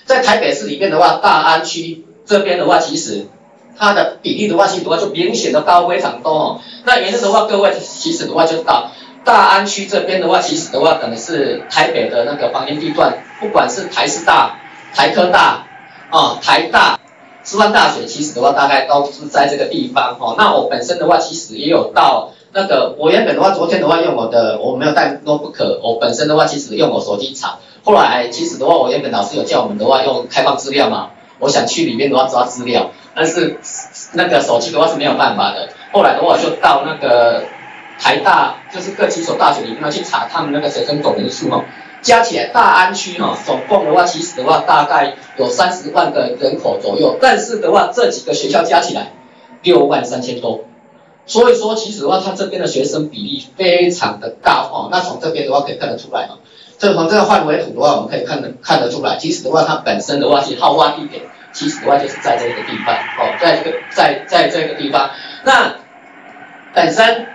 在台北市里面的话，大安区这边的话，其实它的比例的话，其实的话就明显的高非常多哦。那原因的话，各位其实的话就到大安区这边的话，其实的话等于是台北的那个防烟地段，不管是台师大、台科大、台大、师范大学，其实的话大概都是在这个地方哦。那我本身的话，其实也有到那个，我原本的话，昨天的话用我没有带 notebook， 我本身的话其实用我手机查，后来其实的话，我原本老师有叫我们的话用开放资料嘛，我想去里面的话抓资料，但是那个手机的话是没有办法的。后来的话就到那个台大，就是各几所大学里面去查他们那个学生总人数哦，加起来大安区总共的话，其实的话大概有30万个人口左右，但是的话这几个学校加起来63000多。所以说，其实的话，它这边的学生比例非常的高哦。那从这边的话可以看得出来哦。这从这个范围图的话，我们可以看得出来。其实的话，它本身的话是好发地点，其实的话就是在这个地方哦，在这个地方。那本身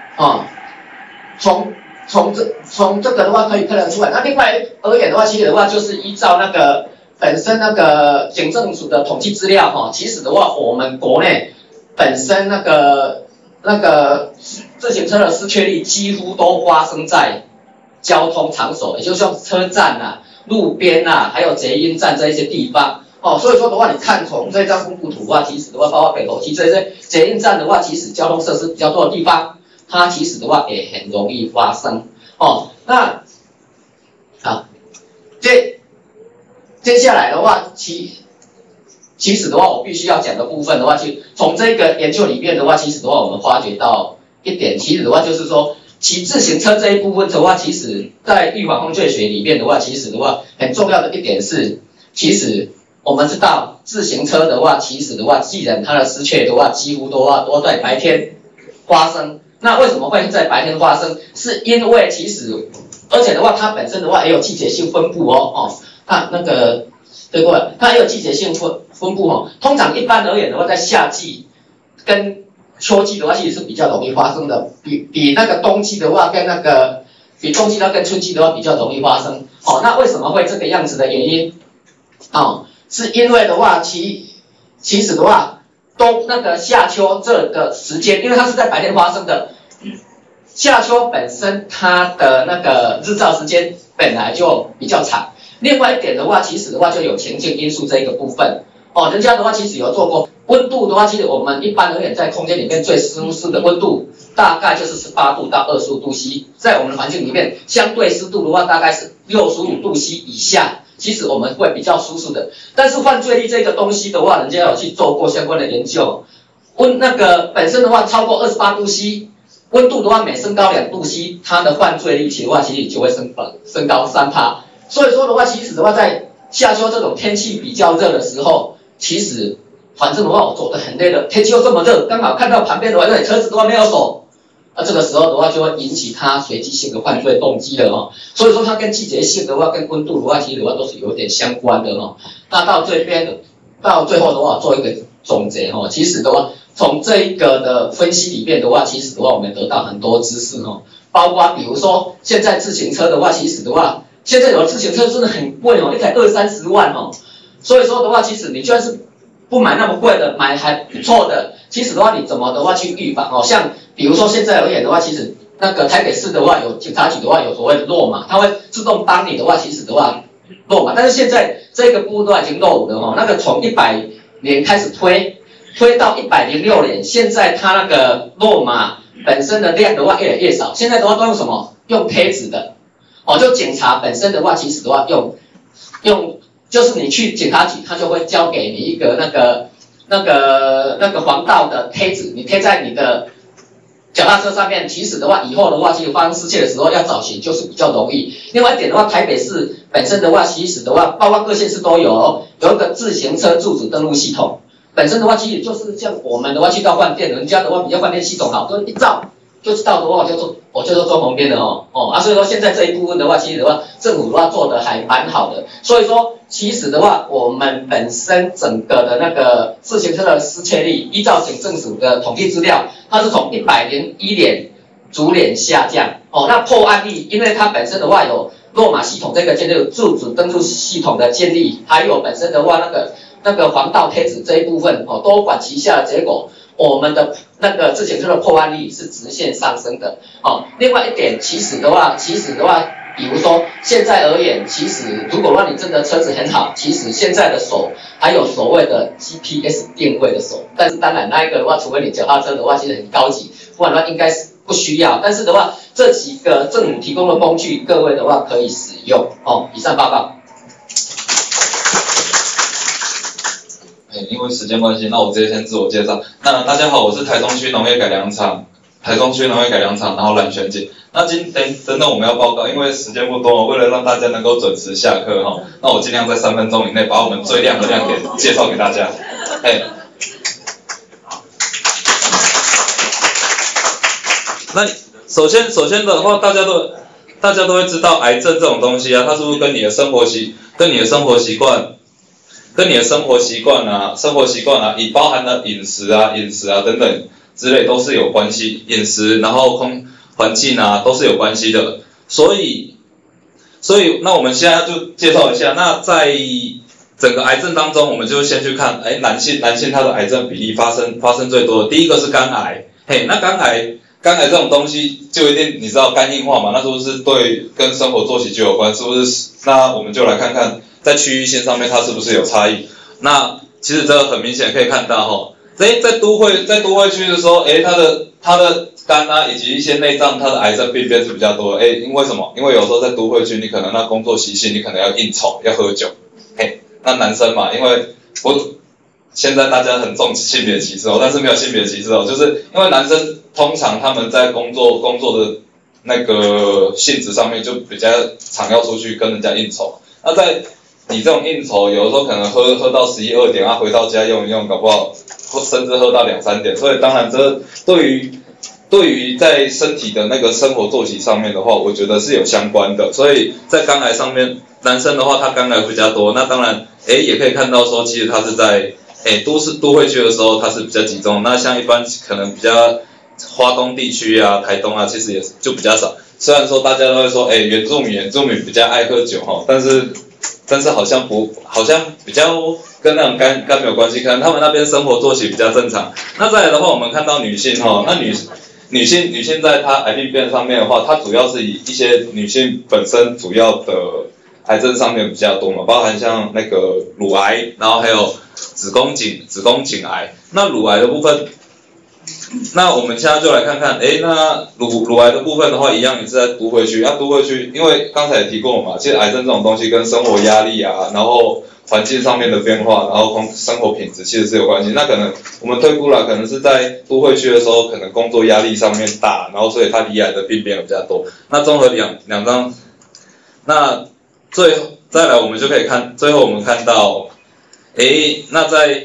从这个的话可以看得出来。那另外而言的话，其实的话就是依照那个本身那个警政署的统计资料哈，其实的话我们国内本身那个自行车的失窃率几乎都发生在交通场所，也就是像车站啊、路边啊，还有捷运站这一些地方哦。所以说的话，你看从这张公布图的话，其实的话，包括北投区这些捷运站的话，其实交通设施比较多的地方，它其实的话也很容易发生哦。那好，接下来的话，其实的话，我必须要讲的部分的话，从这个研究里面的话，其实的话，我们发觉到一点，其实的话就是说，骑自行车这一部分的话，其实在预防犯罪学里面的话，其实的话很重要的一点是，其实我们知道自行车的话，其实的话，既然它的失窃的话，几乎都在白天发生。那为什么会在白天发生？是因为其实，而且的话，它本身的话也有季节性分布哦。对各位，它也有季节性分布哦。通常一般而言的话，在夏季跟秋季的话，其实是比较容易发生的，比那个冬季的话比冬季跟春季的话比较容易发生。哦，那为什么会这个样子的原因？哦，是因为的话，其实的话，那个夏秋这个时间，因为它是在白天发生的，夏秋本身它的那个日照时间本来就比较长。另外一点的话，其实的话就有情境因素这一个部分哦。人家的话其实有做过温度的话，其实我们一般而言在空间里面最舒适的温度大概就是18度到25度 C， 在我们的环境里面，相对湿度的话大概是65度 C 以下，其实我们会比较舒适的。但是犯罪率这个东西的话，人家有去做过相关的研究，那个本身的话超过28度 C， 温度的话每升高2度 C， 它的犯罪率其实就会升高 3%。所以说的话，其实的话，在夏秋这种天气比较热的时候，其实反正的话我走得很累了，天气又这么热，刚好看到旁边的话那车子的话没有手，这个时候的话就会引起他随机性的犯罪动机了哦。所以说它跟季节性的话，跟温度的话，其实的话都是有点相关的哦。那到最后的话做一个总结哦，其实的话从这一个的分析里面的话，其实的话我们得到很多知识哦，包括比如说现在自行车的话，其实的话。现在有的自行车真的很贵哦，一台20-30万哦。所以说的话，其实你就算是不买那么贵的，买还不错的，其实的话你怎么的话去预防哦？像比如说现在而言的话，其实那个台北市的话有警察局的话有所谓的落马，它会自动帮你的话，其实的话落马，但是现在这个部分都已经落伍了哦。那个从100年开始推到106年，现在它那个落马本身的量的话越来越少，现在的话都用什么？用贴纸的。哦，就警察本身的话，其实的话用，就是你去警察局，他就会交给你一个那个黄道的贴纸，你贴在你的脚踏车上面。其实的话，以后的话，其实发生失窃的时候要找寻就是比较容易。另外一点的话，台北市本身的话，其实的话，包括各县市都有一个自行车住址登录系统。本身的话，其实就是像我们的话去到饭店，人家的话比较饭店系统好，就一照就知道的话，我就做旁边的所以说现在这一部分的话，其实的话政府的话做的还蛮好的。所以说其实的话，我们本身整个的那个自行车的失窃率，依照警政署的统计资料，它是从101年逐年下降那破案率，因为它本身的话有落马系统这个建立、住址登录系统的建立，还有本身的话那个防盗贴纸这一部分哦，多管齐下的结果，我们的那个自行车的破案率是直线上升的哦。另外一点，其实的话，比如说现在而言，其实如果让你真的车子很好，其实现在的手还有所谓的 GPS 定位的手，但是当然那一个的话，除非你脚踏车的话，其实很高级，不然的话应该是不需要。但是的话，这几个政府提供的工具，各位的话可以使用哦。以上报告。 因为时间关系，那我直接先自我介绍。那大家好，我是台中区农业改良场，然后蓝璇姐。那等等我们要报告，因为时间不多，为了让大家能够准时下课哈，那我尽量在3分钟以内把我们最亮的亮点介绍给大家。那首先的话，大家都会知道癌症这种东西啊，它是不是跟你的生活习惯啊，以包含了饮食啊等等之类都是有关系，饮食然后环境啊都是有关系的，所以那我们现在就介绍一下，那在整个癌症当中，我们就先去看，男性他的癌症比例发生最多的，第一个是肝癌，那肝癌这种东西就一定你知道肝硬化嘛，那是不是跟生活作息就有关，是不是？那我们就来看看在区域性上面它是不是有差异。那其实这个很明显可以看到在都会区的时候，它的肝啊以及一些内脏，它的癌症病变是比较多的。因为什么？因为有时候在都会区，你可能那工作习性，你可能要应酬，要喝酒。那男生嘛，因为现在大家很重性别歧视但是没有性别歧视就是因为男生通常他们在工作的那个性质上面就比较常要出去跟人家应酬。那在你这种应酬，有的时候可能喝到11、2点回到家用一用，搞不好甚至喝到2、3点。所以当然这对于在身体的那个生活作息上面的话，我觉得是有相关的。所以在肝癌上面，男生的话他肝癌比较多。那当然也可以看到说，其实他是在都会区的时候它是比较集中。那像一般可能比较花东地区啊、台东啊，其实也就比较少。虽然说大家都会说原住民比较爱喝酒但是好像比较跟那种肝没有关系，可能他们那边生活作息比较正常。那再来的话，我们看到女性那女性在她癌病变上面的话，它主要是以一些女性本身主要的癌症上面比较多嘛，包含像那个乳癌，然后还有子宫颈癌。那乳癌的部分，那我们现在就来看看，那乳癌的部分的话，一样也是在都会区。都会区，因为刚才也提过嘛，其实癌症这种东西跟生活压力啊，然后环境上面的变化，然后生活品质其实是有关系。那可能我们推估了，可能是在都会区的时候，可能工作压力上面大，然后所以它罹癌的病变比较多。那综合两张，那再来我们就可以看，最后我们看到，那在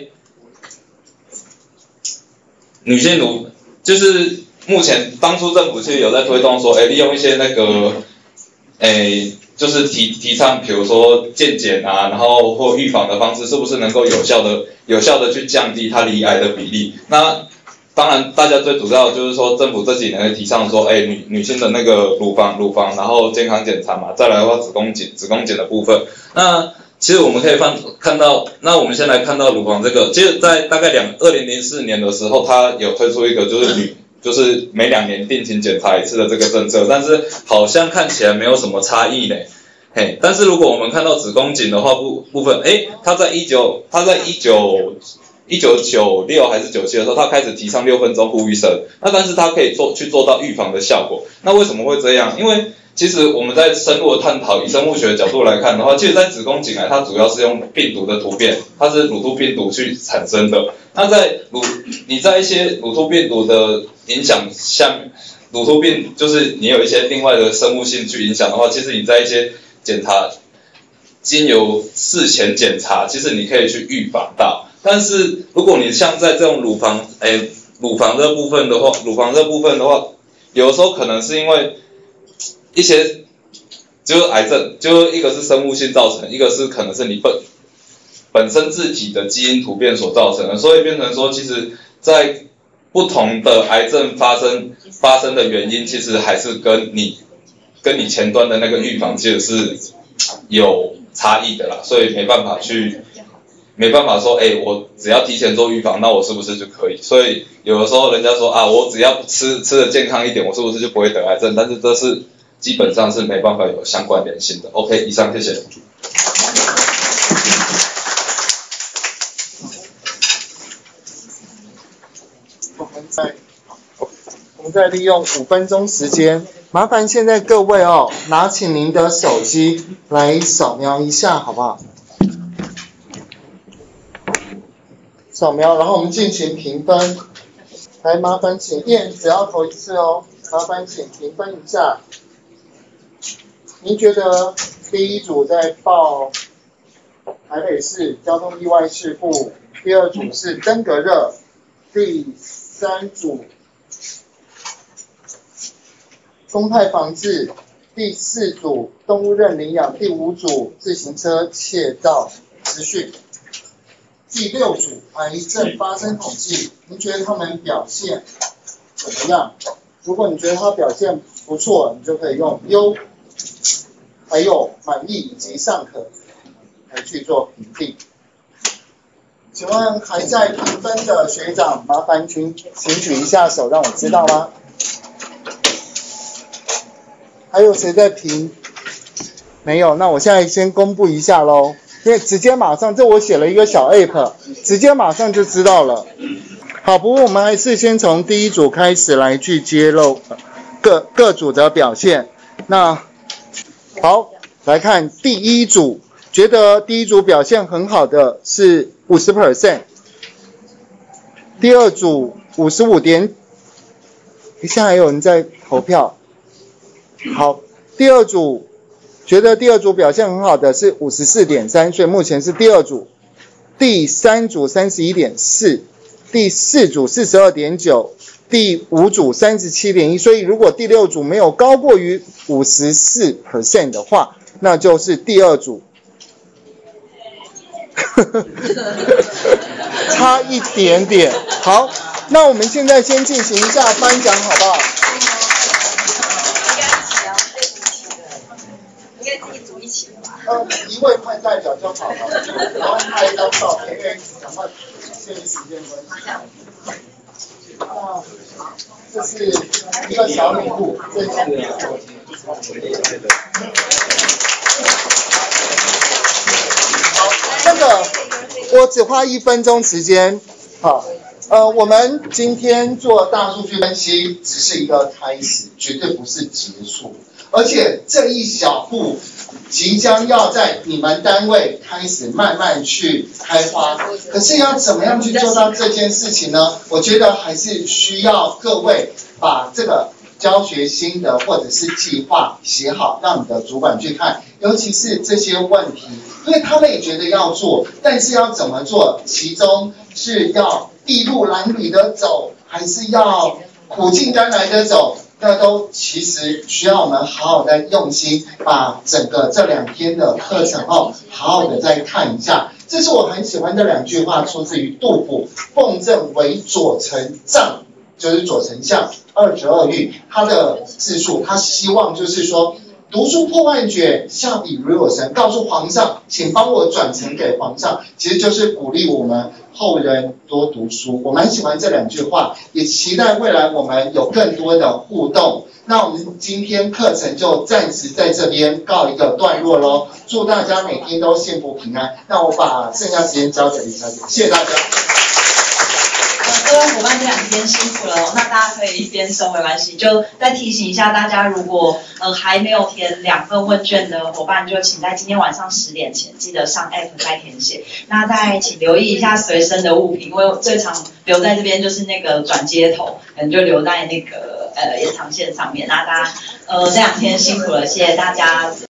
女性就是目前当初政府其实有在推动说，利用一些那个，就是提倡，比如说健检啊，然后或预防的方式，是不是能够有效的去降低它罹癌的比例？那当然，大家最主要就是说，政府这几年会提倡说，女性的那个乳房，然后健康检查嘛，再来的话子宫颈的部分。那其实我们可以看到，那我们先来看到乳房这个，其实在大概2004年的时候，它有推出一个就是每2年定期检查一次的这个政策，但是好像看起来没有什么差异呢。但是如果我们看到子宫颈的话部分，它在1996还是97的时候，它开始提倡6分钟呼吁声，那但是它可以去做到预防的效果。那为什么会这样？因为其实我们在深入的探讨，以生物学的角度来看的话，其实在子宫颈癌它主要是用病毒的突变，它是乳突病毒去产生的。那你在一些乳突病毒的影响下，乳突病就是你有一些另外的生物性去影响的话，其实你在一些检查经由事前检查，其实你可以去预防到。但是如果你像在这种乳房这部分的话，有的时候可能是因为一些就是癌症，就是一个是生物性造成，一个是可能是你本身自己的基因突变所造成的，所以变成说，其实在不同的癌症发生的原因，其实还是跟你跟你前端的那个预防其实是有差异的啦，所以没办法说，我只要提前做预防，那我是不是就可以？所以有的时候人家说啊，我只要吃的健康一点，我是不是就不会得癌症？但是这是基本上是没办法有相关联性的。OK， 以上谢谢。 我们再利用5分钟时间，麻烦现在各位拿起您的手机来扫描一下，好不好？扫描，然后我们进行评分。来，麻烦请燕只要投一次哦，麻烦请评分一下。您觉得第一组在报台北市交通意外事故，第二组是登革热，第三组公害防治，第四组动物认领养，第五组自行车窃盗资讯，第六组癌症发生统计。您觉得他们表现怎么样？如果你觉得他表现不错，你就可以用优、还有满意以及尚可来去做评定。请问还在评分的学长，麻烦请举一下手，让我知道吗？还有谁在评？没有，那我现在先公布一下咯，因为直接马上，这我写了一个小 app， 直接马上就知道了。好，不过我们还是先从第一组开始来去揭露各组的表现。那好，来看第一组，觉得第一组表现很好的是 50%， 第二组55点，现在还有人在投票。好，第二组觉得第二组表现很好的是 54.3， 所以目前是第二组。第三组 31.4， 第四组 42.9， 第五组 37.1， 所以如果第六组没有高过于 54% 的话，那就是第二组。差一点点。好，那我们现在先进行一下颁奖好不好？一位派代表就好了，然后拍一张照片，因为赶快限于时间关系。这是一个小礼物，这是好，那个我只花1分钟时间，好。我们今天做大数据分析只是一个开始，绝对不是结束。而且这一小步即将要在你们单位开始慢慢去开花。可是要怎么样去做到这件事情呢？我觉得还是需要各位把这个教学心得或者是计划写好，让你的主管去看，尤其是这些问题，因为他们也觉得要做，但是要怎么做？其中是要筚路蓝缕的走，还是要苦尽甘来的走？那都其实需要我们好好的用心，把整个这2天的课程好好的再看一下。这是我很喜欢的2句话，出自于杜甫：“奉正为左丞相，就是左丞相22欲。”他的自述，他希望就是说，读书破万卷，下笔如有神，告诉皇上，请帮我转呈给皇上，其实就是鼓励我们后人多读书。我蛮喜欢这2句话，也期待未来我们有更多的互动。那我们今天课程就暂时在这边告一个段落咯，祝大家每天都幸福平安。那我把剩下时间交给李小姐，谢谢大家。 各位伙伴这2天辛苦了，那大家可以一边收没关系，就再提醒一下大家，如果还没有填2份问卷的伙伴，就请在今天晚上10点前记得上 app 再填写。那再请留意一下随身的物品，因为最常留在这边就是那个转接头，可能就留在那个延长线上面。那大家这2天辛苦了，谢谢大家。